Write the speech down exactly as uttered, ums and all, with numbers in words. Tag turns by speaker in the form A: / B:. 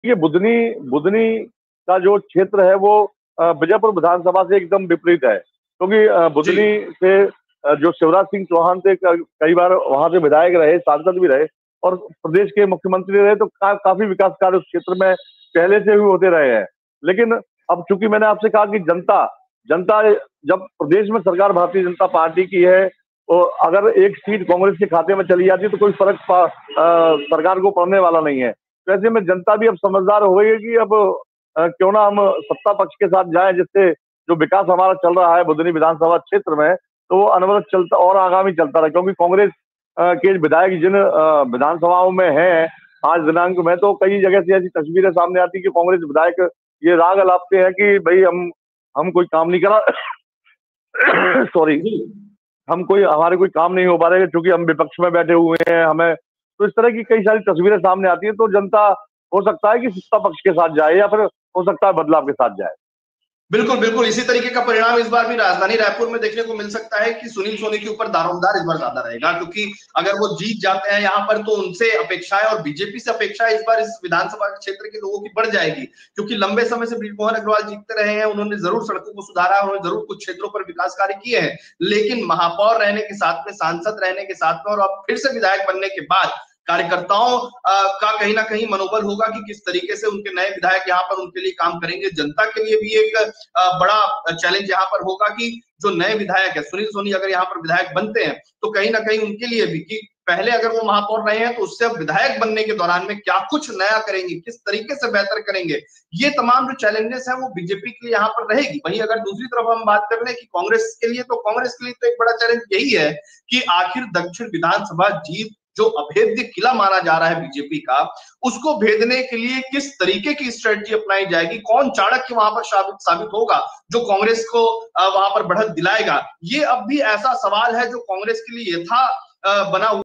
A: ये बुधनी बुधनी का जो क्षेत्र है वो अ, बीजापुर विधानसभा से एकदम विपरीत है, क्योंकि अ, बुधनी
B: जी।
A: से अ, जो शिवराज सिंह चौहान थे क कई बार वहाँ से विधायक रहे, सांसद भी रहे और प्रदेश के मुख्यमंत्री रहे, तो का काफ़ी विकास कार्य उस क्षेत्र में पहले से भी होते रहे हैं। लेकिन अब चूँकि मैंने आपसे कहा कि जनता जनता जब प्रदेश में सरकार भारतीय जनता पार्टी की है, तो अगर एक सीट कांग्रेस के खाते में चली जाती है, तो कोई फ़र्क प अ, सरकार को पड़ने वाला नहीं है। तो ऐसे में जनता भी अब समझदार हो गई है कि अब अ, क्यों ना हम सत्ता पक्ष के साथ जाएँ, जिससे जो विकास हमारा चल रहा है बुधनी विधानसभा क्षेत्र में, तो वो अनवरत चलता और आगामी चलता रहे। क्योंकि कांग्रेस अ, के विधायक जिन अ, विधानसभाओं में हैं, आज दिनांक में तो कई जगह से ऐसी तस्वीरें सामने आती हैं कि कांग्रेस विधायक ये राग अलापते हैं कि भई हम हम कोई काम नहीं करा सॉरी
B: जी।
A: हम कोई हमारे कोई काम नहीं हो पा रहे हैं क्योंकि हम विपक्ष में बैठे हुए हैं, हमें तो इस तरह की कई सारी तस्वीरें सामने आती हैं, तो जनता हो सकता है कि सत्ता पक्ष के साथ जाए या फिर हो सकता है बदलाव के साथ जाए।
B: बिल्कुल, बिल्कुल, इसी तरीके का परिणाम इस बार भी राजधानी रायपुर में देखने को मिल सकता है कि सुनील सोनी के ऊपर दारोमदार इस बार ज़्यादा रहेगा, क्योंकि अगर वो जीत जाते हैं यहाँ पर तो उनसे अपेक्षाएँ और बीजेपी से अपेक्षाएँ इस बार इस विधानसभा क्षेत्र के लोगों की बढ़ जाएगी। क्योंकि लंबे समय से बृजमोहन अग्रवाल जीतते रहे हैं, उन्होंने ज़रूर सड़कों को सुधारा, उन्होंने ज़रूर कुछ क्षेत्रों पर विकास कार्य किए हैं। लेकिन महापौर रहने के साथ में, सांसद रहने के साथ में और अब फिर से विधायक बनने के बाद कार्यकर्ताओं अ, का कहीं न कहीं मनोबल होगा कि किस तरीके से उनके नए विधायक यहाँ पर उनके लिए काम करेंगे। जनता के लिए भी एक अ, बड़ा चैलेंज यहाँ पर होगा कि जो नए विधायक है, सुनील सोनी अगर यहाँ पर विधायक बनते हैं, तो कहीं न कहीं उनके लिए भी कि पहले अगर वो महापौर रहे हैं, तो उससे अब विधायक बनने के दौरान में क्या कुछ नया करेंगे, किस तरीके से बेहतर करेंगे। ये तमाम जो चैलेंजेस हैं, वो बीजेपी के लिए यहाँ पर रहेगी। वहीं अगर दूसरी तरफ हम बात कर लें कि कांग्रेस के लिए, तो कांग्रेस के लिए तो एक बड़ा चैलेंज यही है कि आखिर दक्षिण विधानसभा जीत जो अभेद्य किला माना जा रहा है बीजेपी का, उसको भेदने के लिए किस तरीके की स्ट्रेटजी अपनाई जाएगी, कौन चाणक्य वहाँ पर साबित साबित होगा, जो कांग्रेस को अ, वहाँ पर बढ़त दिलाएगा। ये अब भी ऐसा सवाल है जो कांग्रेस के लिए यथा अ, बना